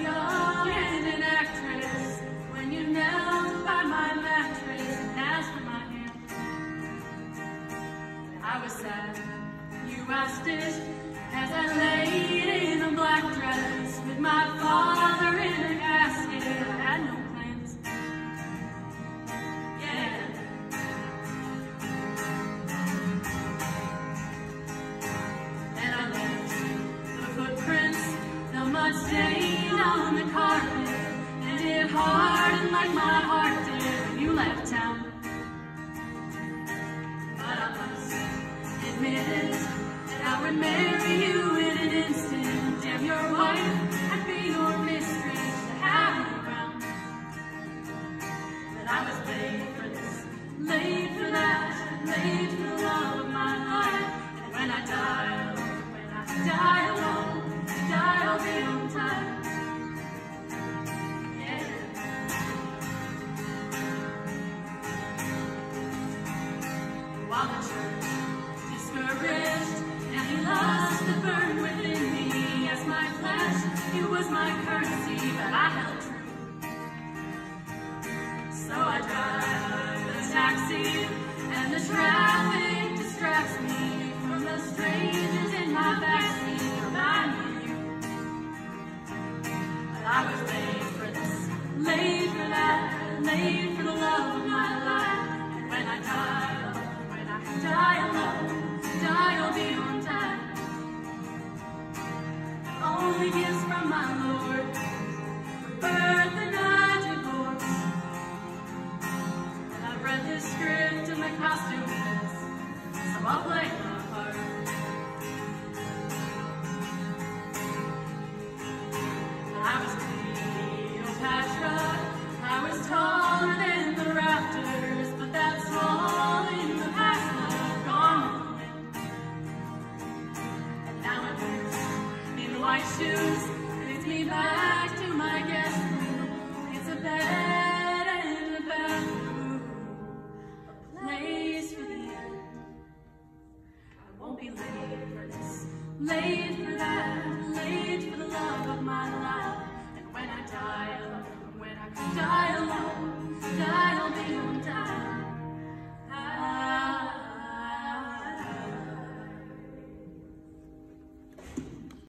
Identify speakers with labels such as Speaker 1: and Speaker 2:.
Speaker 1: young and an actress when you knelt by my mattress and asked for my hand. I was sad, you asked it, as I laid in a black dress with my father in a casket. I had no plans. Yeah. And I left the footprints, the mud stain on the carpet, and it hardened like my heart did when you left town. But I must admit it, I would marry you in an instant. Damn your wife, I'd be your mistress to have you around. But I was late for this, late for that, late for the love of my life. And when I die alone, I'll be on time. Yeah. While the church discouraged, and he lost the burn within me as my flesh, it was my courtesy, but I held